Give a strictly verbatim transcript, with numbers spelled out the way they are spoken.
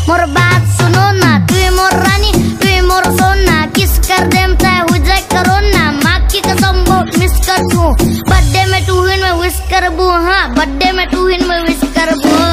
मोर बात सुनो ना, तू मोर रानी, तू मोर सोना, किस कर देम चाहे हो जाए करोना। माँ की कसम बहुत मिस कर तू, बर्थडे में तू हिन में विश कर बू, हाँ बर्थडे में तू हिन में विश कर बू।